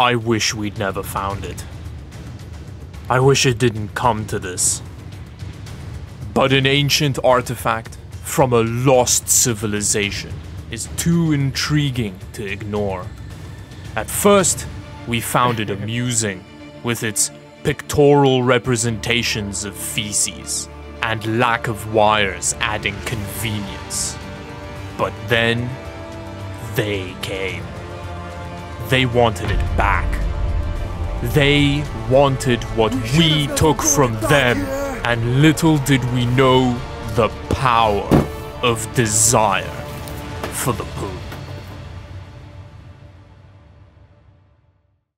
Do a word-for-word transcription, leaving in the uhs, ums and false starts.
I wish we'd never found it. I wish it didn't come to this. But an ancient artifact from a lost civilization is too intriguing to ignore. At first, we found it amusing with its pictorial representations of feces and lack of wires adding convenience. But then, they came. They wanted it back. They wanted what we took from them, and little did we know the power of desire for the poo.